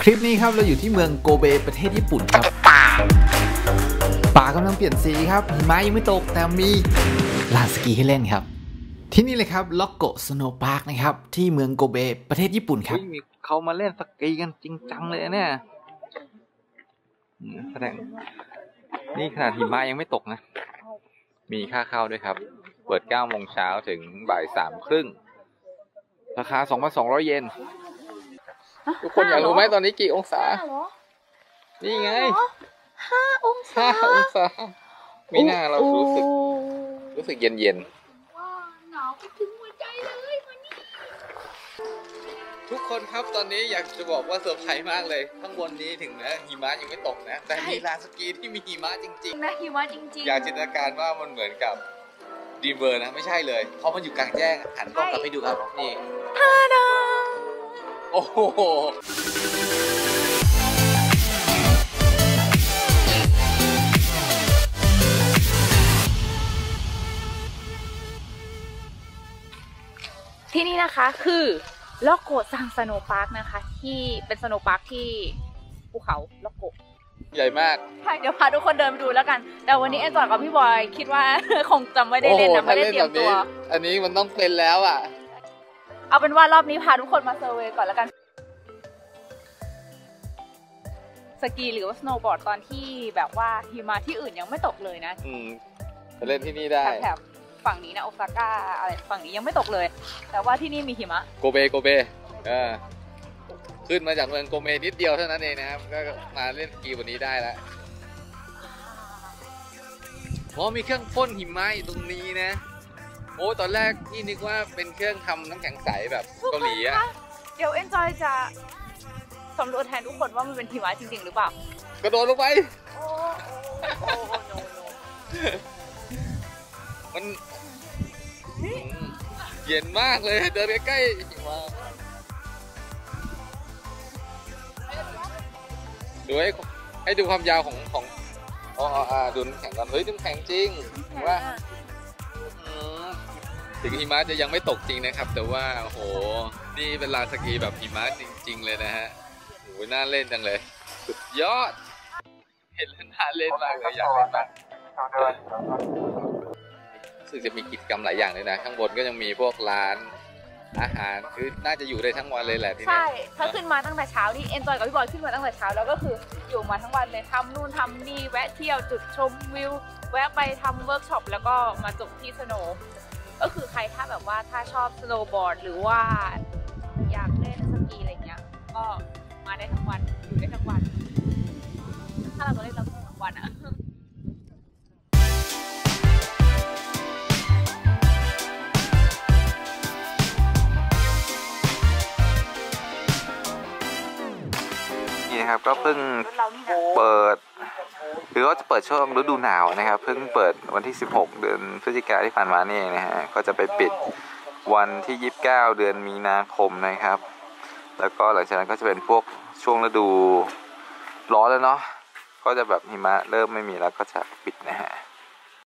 คลิปนี้ครับเราอยู่ที่เมืองโกเบประเทศญี่ปุ่นครับป่ากำลังเปลี่ยนสีครับหิมะยังไม่ตกแต่มีลานสกีให้เล่นครับที่นี่เลยครับล็อกโกสโนว์พาร์คนะครับที่เมืองโกเบประเทศญี่ปุ่นครับมีเขามาเล่นสกีกันจริงจังเลยเนี่ยแสดงนี่ขนาดหิมะยังไม่ตกนะมีค่าเข้าด้วยครับเปิด 9 โมงเช้าถึงบ่าย 3 ครึ่งราคา 2,200 เยนทุกคนอยากรู้ไหมตอนนี้กี่องศานี่ไง5 องศามีหน้าเรารู้สึกเย็นหนาวไปถึงหัวใจเลยวันนี้ทุกคนครับตอนนี้อยากจะบอกว่าเซอร์ไพรส์มากเลยข้างบนนี้ถึงนะหิมะยังไม่ตกนะแต่มีลานสกีที่มีหิมะจริงๆนะหิมะจริงๆอยากจินตนาการว่ามันเหมือนกับดีเวอร์นะไม่ใช่เลยเพราะมันอยู่กลางแจ้งหันกล้องกลับให้ดูครับนี่ท่าดาโอ้โหที่นี่นะคะคือล็อกโกซังสโนว์พาร์คนะคะที่เป็นสโนว์พาร์คที่ภูเขาล็อกโกใหญ่มากเดี๋ยวพาทุกคนเดินไปดูแล้วกันแต่วันนี้แอนจอยกับพี่บอยคิดว่าคงจะไม่ได้เล่นนะไม่ได้เตรียมตัวอันนี้มันต้องเป็นแล้วอ่ะเอาเป็นว่ารอบนี้พาทุกคนมาเซอร์เวย์ก่อนแล้วกันสกีหรือว่าสโนว์บอร์ดตอนที่แบบว่าหิมะที่อื่นยังไม่ตกเลยนะจะเล่นที่นี่ได้แถบฝั่งนี้นะโอซาก้าอะไรฝั่งนี้ยังไม่ตกเลยแต่ว่าที่นี่มีหิมะโกเบขึ้นมาจากเมืองโกเบนิดเดียวเท่านั้นเองนะครับก็มาเล่นสกีวันนี้ได้แล้วเพราะมีเครื่องพ่นหิมะอยู่ตรงนี้นะโอ้ตอนแรกที่นึกว่าเป็นเครื่องทำน้ำแข็งใสแบบเกาหลีอะเดี๋ยวเอ็นจอยจะสำรวจแทนทุกคนว่ามันเป็นหิมะจริงๆหรือเปล่ากระโดดลงไปมันเย็นมากเลยเดินใกล้ๆหิมะดูให้ดูความยาวของดูน้ำแข็งกันเฮ้ยน้ำแข็งจริงว่าถึงหิมะจะยังไม่ตกจริงนะครับแต่ว่าโอ้โหนี่เป็นลานสกีแบบหิมะจริงๆเลยนะฮะโอ้โหน่าเล่นจังเลยสุดยอดเห็นแล้วน่าเล่นมากเลยอยากเล่นมากรู้สึกจะมีกิจกรรมหลายอย่างเลยนะข้างบนก็ยังมีพวกร้านอาหารคือน่าจะอยู่ได้ทั้งวันเลยแหละที่นี่ใช่ถ้าขึ้นมาตั้งแต่เช้านี่เอ็นจอยกับพี่บอยขึ้นมาตั้งแต่เช้าแล้วก็คืออยู่มาทั้งวันเลยทำนู่นทำนี่แวะเที่ยวจุดชมวิวแวะไปทำเวิร์กช็อปแล้วก็มาจบที่สโนว์ก็คือใครถ้าแบบว่าถ้าชอบสโนว์บอร์ดหรือว่าอยากเล่นสกีอะไรเงี้ยก็มาได้ทั้งวันอยู่ได้ทั้งวันถ้าเราจะเล่นเราทั้งวันอะนะครับก็เพิ่งเปิดหรือว่าจะเปิดช่วงฤดูหนาวนะครับเพิ่งเปิดวันที่16เดือนพฤศจิกายนที่ผ่านมานี่เองนะฮะก็จะไปปิดวันที่29เดือนมีนาคมนะครับแล้วก็หลังจากนั้นก็จะเป็นพวกช่วงฤดูร้อนแล้วเนาะก็จะแบบหิมะเริ่มไม่มีแล้วก็จะปิดนะฮะ